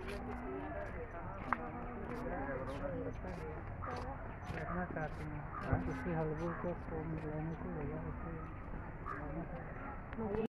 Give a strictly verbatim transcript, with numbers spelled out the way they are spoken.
करना चाहती हैं किसी हलवे को फॉर्म मिलाने को